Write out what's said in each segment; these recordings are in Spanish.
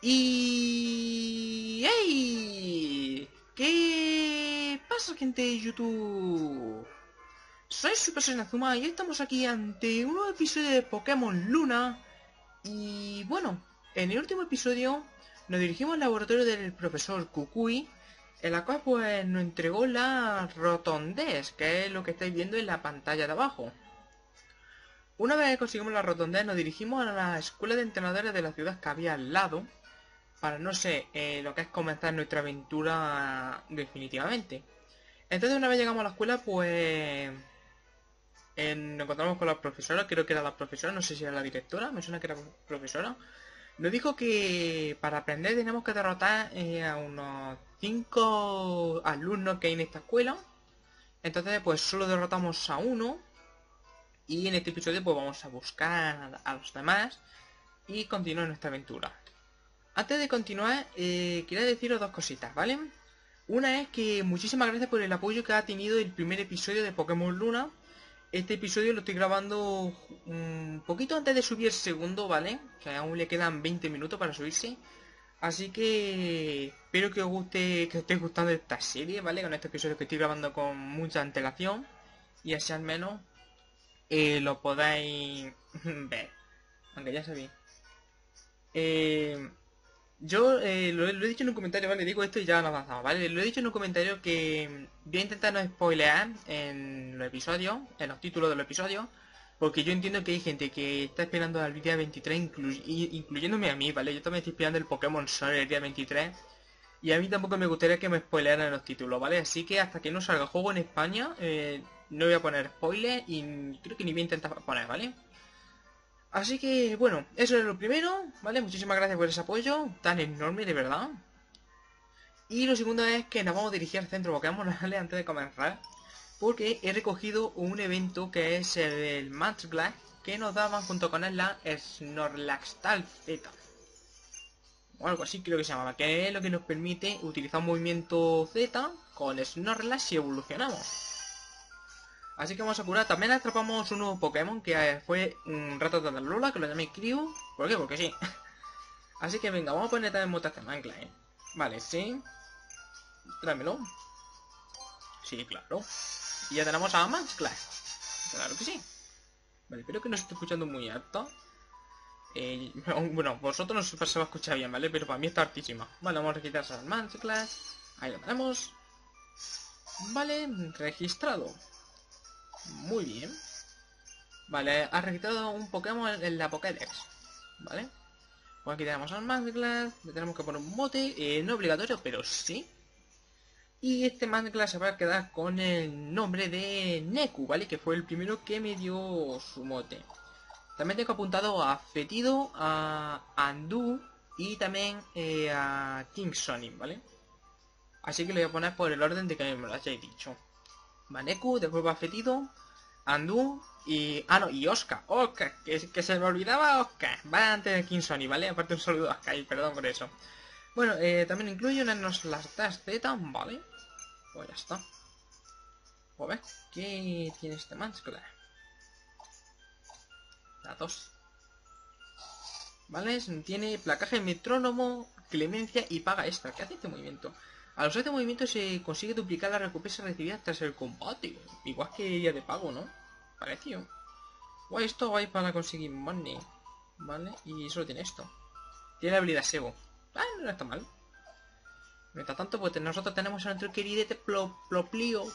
Y... ¡Ey! ¿Qué pasa, gente de YouTube? Soy Super Saiyan Azuma y estamos aquí ante un nuevo episodio de Pokémon Luna. Y bueno, en el último episodio nos dirigimos al laboratorio del profesor Kukui, en la cual pues nos entregó la Rotondez, que es lo que estáis viendo en la pantalla de abajo. Una vez que conseguimos la Rotondez nos dirigimos a la escuela de entrenadores de la ciudad que había al lado, para, no sé, lo que es comenzar nuestra aventura definitivamente. Entonces una vez llegamos a la escuela, pues nos encontramos con la profesora, creo que era la profesora, no sé si era la directora, me suena que era profesora. Nos dijo que para aprender tenemos que derrotar a unos 5 alumnos que hay en esta escuela. Entonces pues solo derrotamos a uno. Y en este episodio pues vamos a buscar a los demás y continuar nuestra aventura. Antes de continuar, quería deciros dos cositas, ¿vale? Una es que muchísimas gracias por el apoyo que ha tenido el primer episodio de Pokémon Luna. Este episodio lo estoy grabando un poquito antes de subir el segundo, ¿vale? Que aún le quedan 20 minutos para subirse. Así que espero que os guste, que os esté gustando esta serie, ¿vale? Con este episodio que estoy grabando con mucha antelación. Y así al menos lo podáis ver. Aunque ya sabéis. Lo he dicho en un comentario, ¿vale? Digo esto y ya nos avanzamos, ¿vale? Lo he dicho en un comentario que voy a intentar no spoilear en los episodios, en los títulos de los episodios, porque yo entiendo que hay gente que está esperando al día 23, incluyéndome a mí, ¿vale? Yo también estoy esperando el Pokémon Sol el día 23, y a mí tampoco me gustaría que me spoilearan los títulos, ¿vale? Así que hasta que no salga el juego en España, no voy a poner spoilers y creo que ni voy a intentar poner, ¿vale? Así que, bueno, eso es lo primero, ¿vale? Muchísimas gracias por ese apoyo tan enorme, de verdad. Y lo segundo es que nos vamos a dirigir al centro Pokémon, ¿vale? Antes de comenzar. Porque he recogido un evento que es el Match Glass, que nos daban junto con él la Snorlaxtal Z. O algo así creo que se llamaba, que es lo que nos permite utilizar un movimiento Z con Snorlax y evolucionamos. Así que vamos a curar. También atrapamos un nuevo Pokémon que fue un rato de Lola, que lo llamé Crio. ¿Por qué? Porque sí. Así que venga, vamos a poner también mutación ancla, Vale, sí. Tráemelo. Sí, claro. Y ya tenemos a Maxclass. Claro que sí. Vale, espero que no se esté escuchando muy alto. Bueno, vosotros no se va a escuchar bien, ¿vale? Pero para mí está altísima. Vale, vamos a registrar a Maxclass. Ahí lo tenemos. Vale, registrado. Muy bien. Vale, ha registrado un Pokémon en la Pokédex. Vale. Pues aquí tenemos al Maxclass. Le tenemos que poner un mote. No obligatorio, pero sí. Y este Maxclass se va a quedar con el nombre de Neku, ¿vale? Que fue el primero que me dio su mote. También tengo apuntado a Fetido, a Andu y también a King Sonic, ¿vale? Así que lo voy a poner por el orden de que me lo hayáis dicho. Neku, después va Fetido, Andu y... Ah, no, y Oscar. Oscar, que se me olvidaba Oscar. Va antes de King Sonic, ¿vale? Aparte un saludo a Oscar y perdón por eso. Bueno, también incluye una Snorlax Z, ¿vale? Pues ya está. Pues a ver, ¿qué tiene este Maxclass? La 2. ¿Vale? Tiene placaje metrónomo, clemencia y paga extra. ¿Qué hace este movimiento? Al usar este movimiento se consigue duplicar la recompensa recibida tras el combate. Igual que día de pago, ¿no? Parecido. Guay, esto guay para conseguir money. ¿Vale? Y solo tiene esto. Tiene la habilidad Sebo. Ah, no está mal. Mientras tanto, pues nosotros tenemos a nuestro queridete Poplio.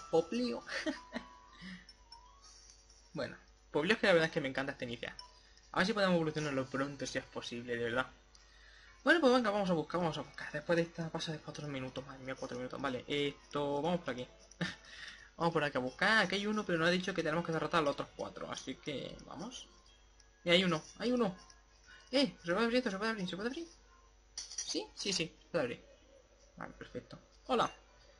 Bueno, Poplio es que la verdad es que me encanta esta inicia. A ver si podemos evolucionarlo pronto, si es posible, de verdad. Bueno, pues venga, vamos a buscar. Después de esta pasa de 4 minutos, madre mía, 4 minutos. Vale, esto, vamos por aquí. Vamos por aquí a buscar. Aquí hay uno, pero no ha dicho que tenemos que derrotar a los otros 4. Así que, vamos. Y hay uno. Se puede abrir esto, se puede abrir. ¿Sí? Sí, se puede abrir. Vale, perfecto. Hola.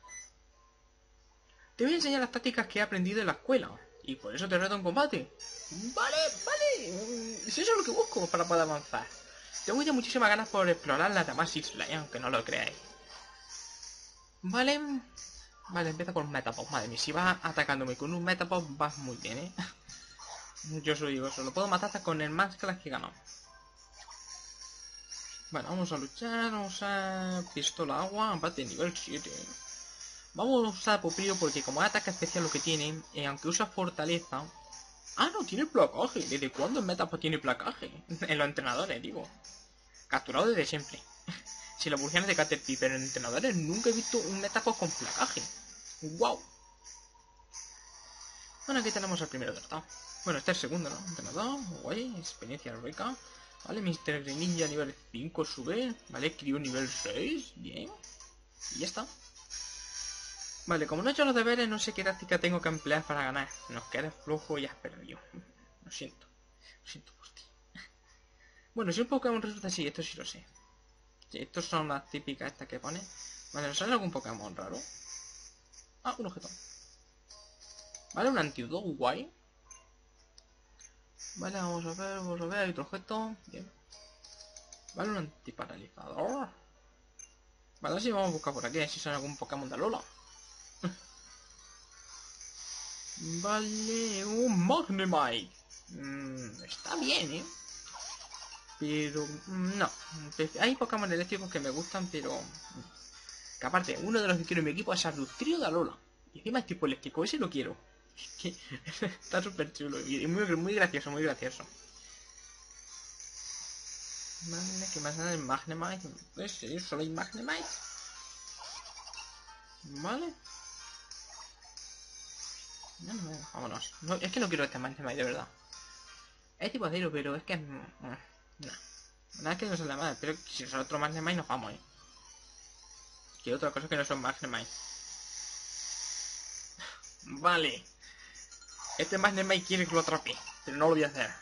Te voy a enseñar las tácticas que he aprendido en la escuela. Y por eso te reto en combate. Vale. Si eso es lo que busco para poder avanzar. Tengo ya muchísimas ganas por explorar las demás islas, aunque no lo creáis. Vale, empieza con un Metapod. Madre mía, si vas atacándome con un Metapod vas muy bien, Yo os lo digo, eso lo puedo matar hasta con el Maxclass que ganó. Vale, vamos a luchar, vamos a pistola agua, aparte nivel 7. Vamos a usar Popío porque como ataque especial lo que tiene, aunque usa fortaleza... Ah, no, tiene placaje. ¿Desde cuándo en Metapo tiene placaje? En los entrenadores, digo. Capturado desde siempre. Si la evolución es de Caterpie, pero en entrenadores nunca he visto un Metapo con placaje. ¡Wow! Bueno, aquí tenemos al primero tratado. Bueno, este es el segundo, ¿no? Entrenador, guay, experiencia rica. Vale, Mr. Ninja nivel 5 sube. Vale, Crio nivel 6. Bien. Y ya está. Vale, como no he hecho los deberes, no sé qué táctica tengo que emplear para ganar. Nos quedas flojo y has perdido. Lo siento. Lo siento por ti. Bueno, si un Pokémon resulta así, esto sí lo sé. Sí, estos son las típicas estas que pone. Vale, ¿nos sale algún Pokémon raro? Ah, un objeto. Vale, un antídoto guay. Vale, vamos a ver, hay otro objeto. Bien. Vale, un antiparalizador. Vale, así vamos a buscar por aquí, si sale algún Pokémon de Alola. Vale, un Magnemite. Está bien, ¿eh? Pero, no. Hay Pokémon eléctricos que me gustan, pero... Que aparte, uno de los que quiero en mi equipo es Arductrio de Alola. Y encima es tipo eléctrico, ese lo quiero. Está súper chulo y muy gracioso, muy gracioso. Vale, ¿qué más da el Magnemite? Sí, solo hay Magnemite. Vale. No, vámonos. No, es que no quiero este Magnemite, de verdad. Es tipo acero, pero es que... no. Nada, es que no sale mal, pero si son otro Magnemite nos vamos, Que otra cosa que no son Magnemite. Vale. Este Magnemite quiere que lo atrape, pero no lo voy a hacer.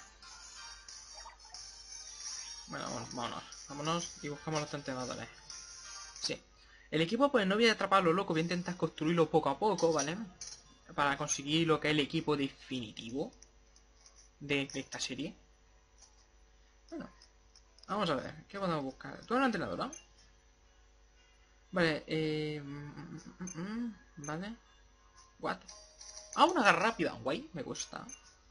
Bueno, vámonos y buscamos los entrenadores. Sí. El equipo, pues no voy a atraparlo loco, voy a intentar construirlo poco a poco, ¿vale? Para conseguir lo que es el equipo definitivo de esta serie. Bueno, vamos a ver, ¿qué podemos buscar? ¿Tú eres una entrenadora? Vale, vale. What? Ah, una garra rápida, guay, me gusta.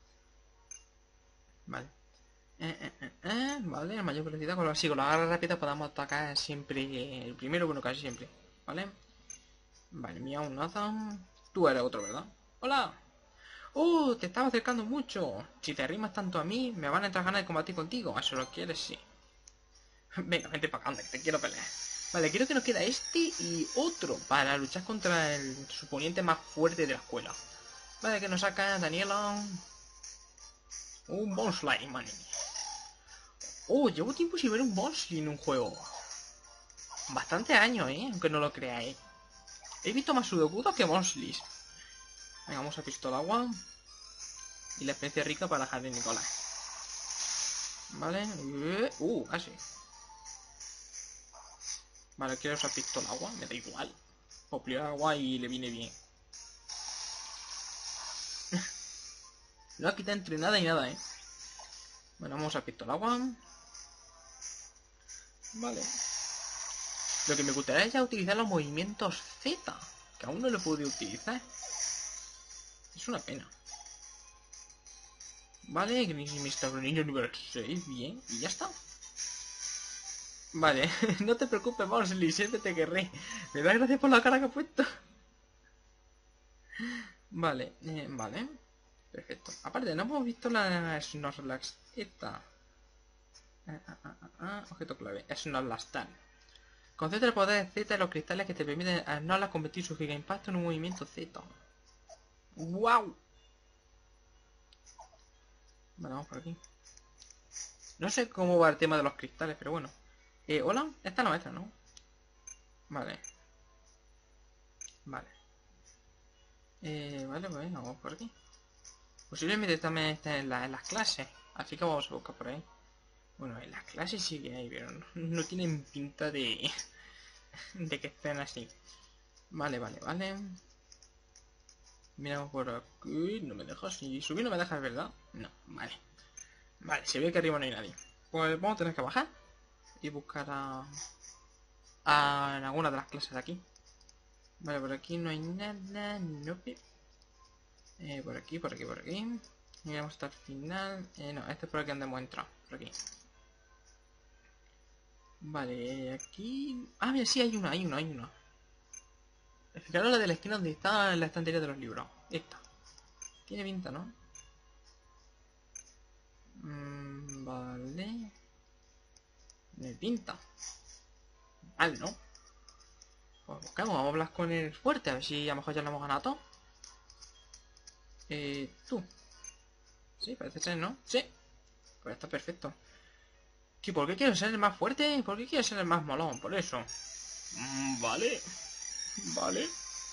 Vale. Vale, a mayor velocidad, con la garra rápida podemos atacar siempre el primero, bueno, casi siempre. Vale. Vale, miau, nada. Tú eres otro, ¿verdad? ¡Hola! ¡Oh! Te estaba acercando mucho. Si te arrimas tanto a mí, me van a entrar ganas de combatir contigo. ¿Eso lo quieres? Sí. Venga, vente para acá, que te quiero pelear. Vale, creo que nos queda este y otro para luchar contra el suponiente más fuerte de la escuela. Vale, que nos saca Daniela. Un Bonsly, man. Oh, llevo tiempo sin ver un Bonsly en un juego. Bastante años, aunque no lo creáis. He visto más Sudokudos que Bonslys. Venga, vamos a pistola agua. Y la especie rica para Jardín Nicolás. Vale. Casi. Vale, quiero usar pistola agua. Me da igual. Poplio agua y le viene bien. No ha quitado entre nada y nada, Bueno, vamos a pistola agua. Vale. Lo que me gustaría es ya utilizar los movimientos Z. Que aún no lo puedo utilizar. Es una pena. Vale, Mr. Niño nivel 6, bien, y ya está. Vale, no te preocupes, Bonsly, siempre te querré. Me da gracias por la cara que ha puesto. Vale, vale. Perfecto. Aparte, no hemos visto la Snorlax. Esta. Objeto clave. Snorlax. Concentra el poder Z en los cristales que te permiten a Snorlax convertir su giga impacto en un movimiento Z. ¡Wow! Vale, vamos por aquí. No sé cómo va el tema de los cristales, pero bueno. Hola, esta no es esta, ¿no? Vale. Vale. Vale, pues vamos por aquí. Posiblemente también esté en las clases. Así que vamos a buscar por ahí. Bueno, en las clases sí que hay, pero no tienen pinta de... de que estén así. Vale. Miramos por aquí. No me dejas. Si subir no me dejas, ¿verdad? No, vale. Vale, se ve que arriba no hay nadie. Pues vamos a tener que bajar. Y buscar en alguna de las clases de aquí. Vale, por aquí no hay nada. Nope. Por aquí. Miramos hasta el final. No, este es por aquí donde hemos entrado. Por aquí. Vale, aquí... Ah, mira, sí, hay una. Fijaros la de la esquina donde está la estantería de los libros. Esta. Tiene pinta, ¿no? Vale. Me pinta. Vale, ¿no? Pues buscamos, vamos a hablar con el fuerte, a ver si a lo mejor ya lo hemos ganado todo. Tú. Sí, parece ser, ¿no? Sí. Pues está perfecto. ¿Y por qué quiero ser el más fuerte? ¿Por qué quiero ser el más molón? Por eso. Vale. Vale.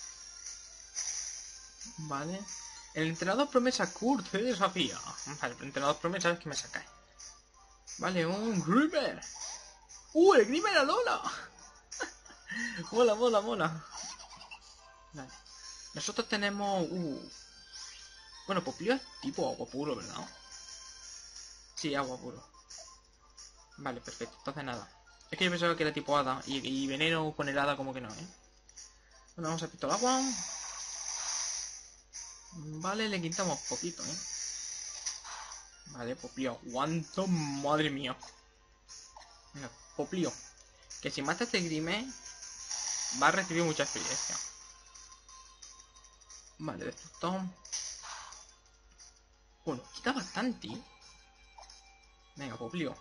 Vale. El entrenador promesa Kurt te desafía. Vale, el entrenador promesa es que me sacáis. Vale, un Grimer. El Grimer Alola. Mola. Vale. Nosotros tenemos... Bueno, Poplio es tipo agua puro, ¿verdad? Sí, agua puro. Vale, perfecto. Entonces nada. Es que yo pensaba que era tipo hada. Y veneno con el hada como que no, ¿eh? Bueno, vamos a pisto el agua. Vale, le quitamos poquito, ¿eh? Vale, Poplio, aguanto, madre mía. Venga, Poplio. Que si mata a este Grime, va a recibir mucha experiencia. Vale, destructor. Bueno, quita bastante. Venga, Poplio.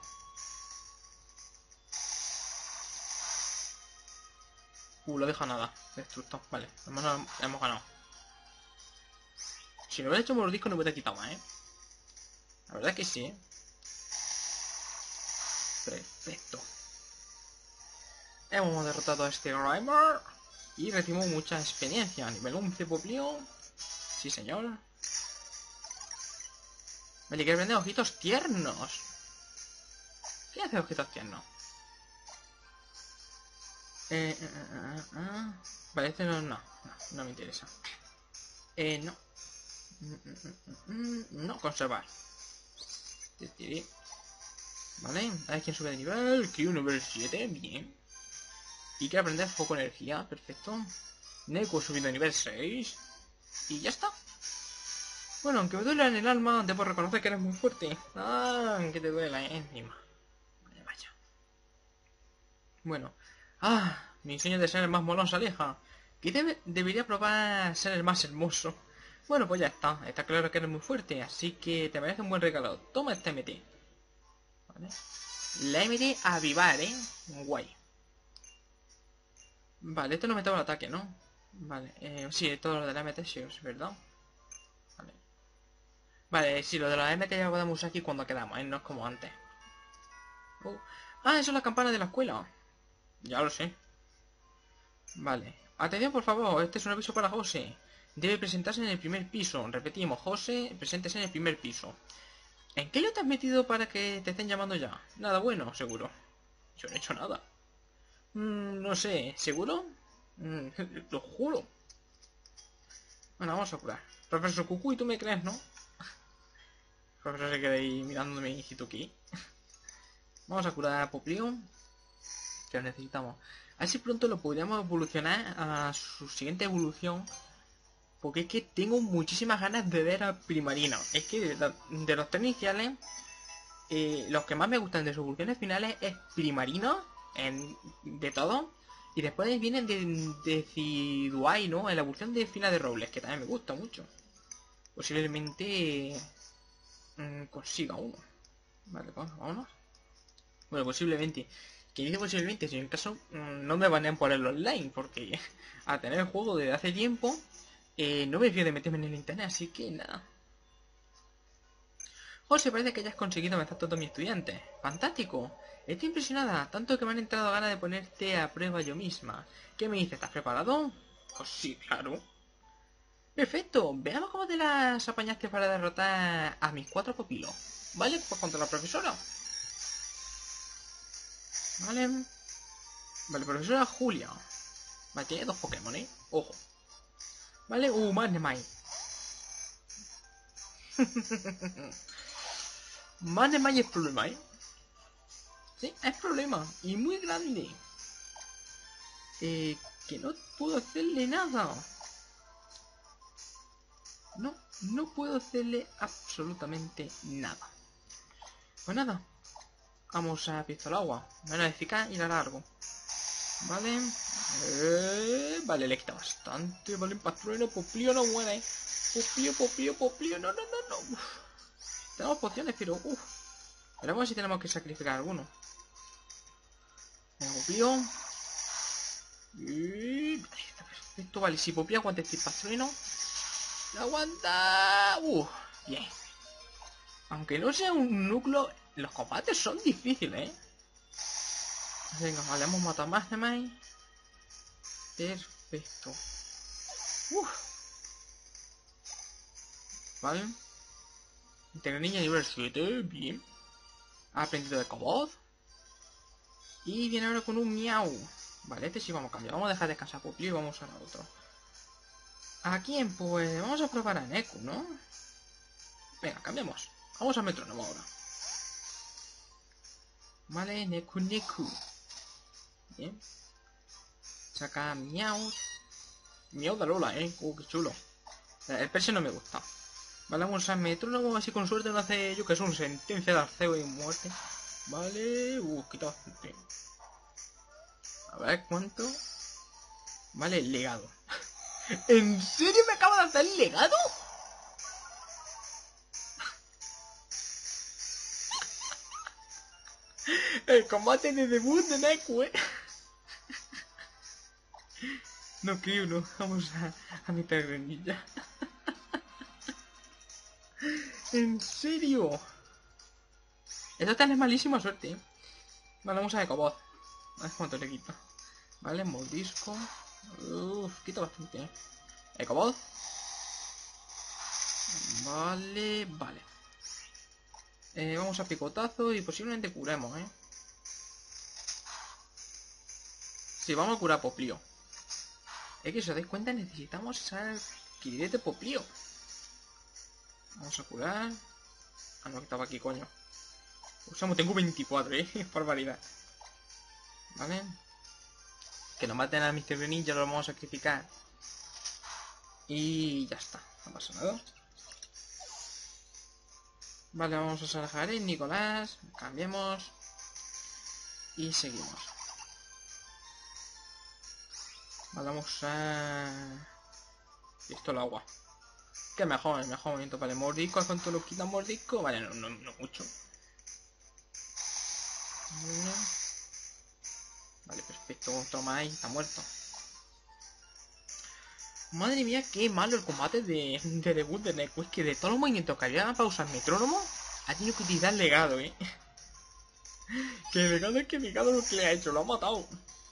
Lo deja nada. Destructor, vale. Hemos ganado. Si lo hubiera hecho mordisco no hubiera quitado más, ¿eh? La verdad es que sí, ¿eh? Perfecto. Hemos derrotado a este Grimer. Y recibimos mucha experiencia. Nivel 11, Poplio. Sí, señor. Vale, que aprender ojitos tiernos. ¿Qué hace ojitos tiernos? Vale, este no me interesa. No. No, conservar. Vale, a ver quién sube de nivel. Q nivel 7, bien. Y quiere aprender foco energía, perfecto. Neko subido de nivel 6. Y ya está. Bueno, aunque me duela en el alma, debo reconocer que eres muy fuerte. Ah, que te duela, encima. Vaya. Bueno. Mi sueño de ser el más molón se aleja. Debería probar ser el más hermoso. Bueno, pues ya está. Está claro que eres muy fuerte, así que te merece un buen regalo. Toma este MT. ¿Vale? La MT a avivar, ¿eh? Guay. Vale, esto no me toma el ataque, ¿no? Vale, sí, todo lo de la MT sí, es verdad. Vale. Vale, sí, lo de la MT ya lo podemos usar aquí cuando quedamos, ¿eh? No es como antes. Eso es la campana de la escuela. Ya lo sé. Vale. Atención, por favor, este es un aviso para José. Debe presentarse en el primer piso. Repetimos, José, preséntese en el primer piso. ¿En qué le te has metido para que te estén llamando ya? Nada bueno, seguro. Yo no he hecho nada. No sé, ¿seguro? Lo juro. Bueno, vamos a curar. Profesor Cucu, ¿y tú me crees, no? El profesor se queda ahí mirándome y Hituki. Vamos a curar a Poplio. Que lo necesitamos. A ver si pronto lo podríamos evolucionar a su siguiente evolución. Porque es que tengo muchísimas ganas de ver a Primarina. Es que de los tres iniciales, los que más me gustan de sus evoluciones finales es Primarina, de todo. Y después vienen de Decidueye, ¿no? En la evolución de Fila de Robles, que también me gusta mucho. Posiblemente consiga uno. Vale, pues vámonos. Bueno, posiblemente. Que dice posiblemente, si en caso no me banean por el online, porque a tener el juego desde hace tiempo, no me fío de meterme en el internet, así que nada. José, parece que hayas conseguido avanzar todos mis estudiantes. ¡Fantástico! Estoy impresionada, tanto que me han entrado ganas de ponerte a prueba yo misma. ¿Qué me dices? ¿Estás preparado? Pues sí, claro. Perfecto, veamos cómo te las apañaste para derrotar a mis 4 pupilos. ¿Vale? Pues contra la profesora. Vale. Vale, profesora Julia. Vale, tiene 2 Pokémon, Ojo. Vale, Magnemite. Magnemite es problema, Sí, es problema. Y muy grande. Que no puedo hacerle nada. No puedo hacerle absolutamente nada. Pues nada. Vamos a pistola agua. Menos eficaz y la largo. Vale. Vale, le quita bastante. Vale, Pastrueno, Poplio no muere. Poplio. No. Uf. Tenemos pociones, pero uff. Veremos si tenemos que sacrificar alguno. Venga, Poplio. Vale, está perfecto. Vale, si Poplio aguanta este Pastrueno. ¡Lo aguanta! Bien. Aunque no sea un núcleo, los combates son difíciles, ¿eh? Venga, vale, hemos matado más de más. Perfecto. Vale. Tener niña nivel 7, bien. Ha aprendido de Kobold. Y viene ahora con un miau. Vale, este sí vamos a cambiar. Vamos a dejar descansar a Poplio y vamos a la otro. ¿A quién? Pues vamos a probar a Neku, ¿no? Venga, cambiamos. Vamos a Metrónomo ahora. Vale, Neku. Bien. Saca miau. Miau de Lola, qué chulo. El perse no me gusta. Vale, vamos a Metrónomo, así con suerte no hace yo que es un sentencia de arceo y muerte. Vale, quita bastante. A ver cuánto. Vale, legado. ¿En serio me acabo de hacer legado? El combate de debut de Neku, No creo, no. Vamos a mi terrenilla. ¿En serio? Esto tiene malísima suerte, Vale, vamos a ver Kobold. A ver cuánto le quita. Vale, mordisco. Quita bastante, Kobold. Vale. Vamos a picotazo y posiblemente curemos, Sí, vamos a curar a Poplio. Es que si os dais cuenta necesitamos esa Kirite Poplio. Vamos a curar. Ah, no, que estaba aquí, coño. Usamos, tengo 24, barbaridad. Vale. Que nos maten a Mr. Greninja, lo vamos a sacrificar. Y ya está, no pasa nada. Vale, vamos a salvar a Nicolás. Cambiemos. Y seguimos. Vale, vamos a... Listo el agua. Que mejor movimiento. Vale, mordisco. ¿Cuánto lo quita mordisco? Vale, no mucho. Vale, perfecto. Toma ahí, está muerto. Madre mía, qué malo el combate de debut de Neku. Es que de todos los movimientos que había para usar metrónomo, ha tenido que utilizar legado, Que legado lo que le ha hecho, lo ha matado.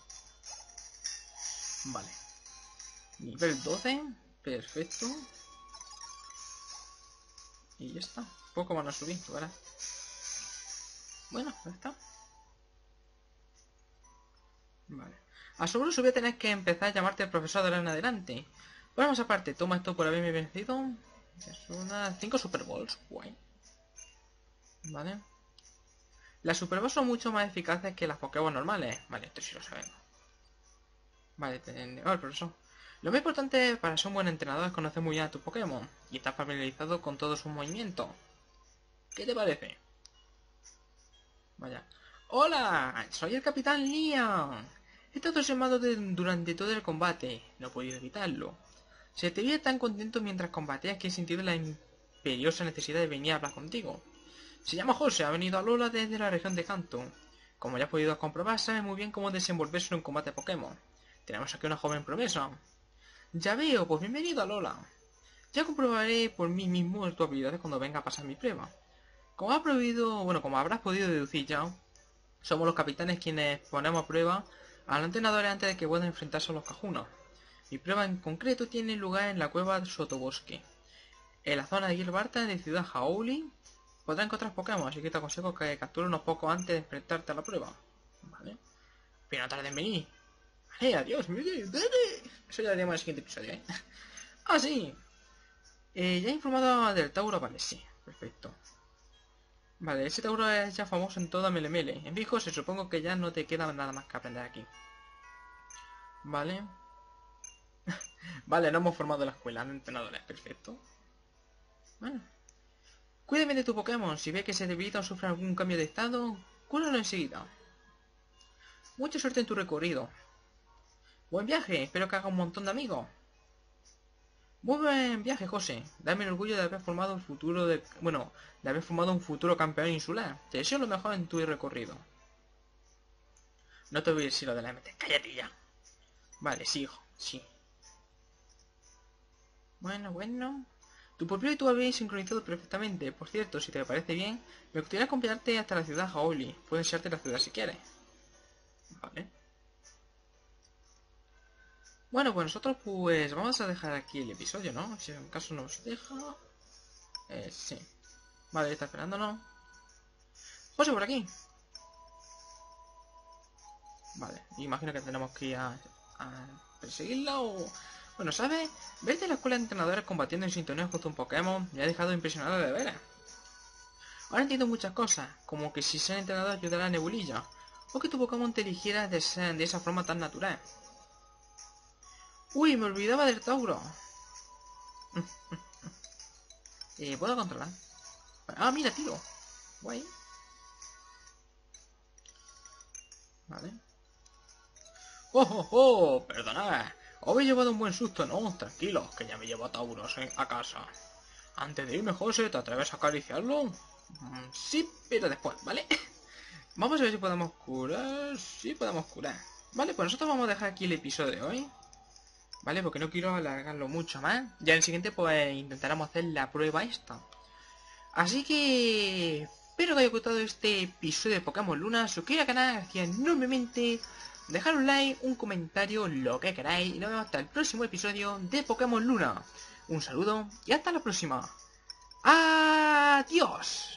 Vale. Nivel 12. Perfecto. Y ya está. Poco van a subir, ¿verdad? Bueno, ya está. Vale. A su voy a tener que empezar a llamarte el profesor de ahora en adelante. Bueno, más aparte, toma esto por haberme vencido. Es una 5 Super Balls. Guay. Vale. Las Super Balls son mucho más eficaces que las Pokémon normales. Vale, esto sí lo sabemos. Vale, el profesor. Lo más importante para ser un buen entrenador es conocer muy bien a tu Pokémon y estar familiarizado con todos sus movimientos. ¿Qué te parece? Vaya. ¡Hola! Soy el Capitán Liam. He estado llamado durante todo el combate. No he podido evitarlo. Se te veía tan contento mientras combatías que he sentido la imperiosa necesidad de venir a hablar contigo. Se llama José, ha venido a Lola desde la región de Kanto. Como ya has podido comprobar, sabe muy bien cómo desenvolverse en un combate Pokémon. Tenemos aquí una joven promesa. Ya veo, pues bienvenido a Lola. Ya comprobaré por mí mismo tus habilidades cuando venga a pasar mi prueba. Como habrás podido deducir ya, somos los capitanes quienes ponemos a prueba a los entrenadores antes de que puedan enfrentarse a los Kahunas. Mi prueba en concreto tiene lugar en la cueva Sotobosque. En la zona de Gilbarta de Ciudad Hau'oli podrás encontrar Pokémon, así que te aconsejo que captures unos pocos antes de enfrentarte a la prueba. Vale. Pero no tardes en venir. Vale, adiós. Eso ya lo haremos en el siguiente episodio, Ah, sí. Ya he informado del Tauro, vale, sí. Perfecto. Vale, ese Tauro es ya famoso en toda Melemele. En fijo, se supongo que ya no te queda nada más que aprender aquí. Vale. Vale, no hemos formado la escuela de entrenadores. Perfecto. Bueno. Cuídeme de tu Pokémon. Si ve que se debilita o sufre algún cambio de estado, cúralo enseguida. Mucha suerte en tu recorrido. Buen viaje, espero que haga un montón de amigos. Muy buen viaje, José. Dame el orgullo de haber formado un futuro de... Bueno, de haber formado un futuro campeón insular. Te deseo lo mejor en tu recorrido. No te voy a decir lo de la MT. Cállate ya. Vale, sigo. Sí. Bueno. Tu propio y tú habéis sincronizado perfectamente. Por cierto, si te parece bien, me gustaría acompañarte hasta la ciudad Jaoli. Puedes echarte la ciudad si quieres. Vale. Bueno, pues nosotros pues vamos a dejar aquí el episodio, ¿no? Si en caso nos deja... sí. Vale, está esperándonos. José, por aquí. Vale, imagino que tenemos que ir a perseguirla o... Bueno, ¿sabes? Verte en la escuela de entrenadores combatiendo en sintonía junto a un Pokémon me ha dejado impresionado de veras. Ahora entiendo muchas cosas, como que si ser entrenador ayudará a Nebulilla, o que tu Pokémon te eligiera de esa forma tan natural. Uy, me olvidaba del Tauro. ¿Puedo controlar? Ah, mira, tiro. Guay. Vale. ¡Oh! Perdonad. Os habéis llevado un buen susto, ¿no? Tranquilos, que ya me llevo a Tauros a casa. Antes de irme, José, ¿te atreves a acariciarlo? Sí, pero después, ¿vale? Vamos a ver si podemos curar. Sí, podemos curar. Vale, pues nosotros vamos a dejar aquí el episodio de hoy. ¿Vale? Porque no quiero alargarlo mucho más. Ya en el siguiente pues intentaremos hacer la prueba esta. Así que... espero que os haya gustado este episodio de Pokémon Luna. Suscribiros al canal, gracias enormemente. Dejad un like, un comentario, lo que queráis. Y nos vemos hasta el próximo episodio de Pokémon Luna. Un saludo y hasta la próxima. ¡Adiós!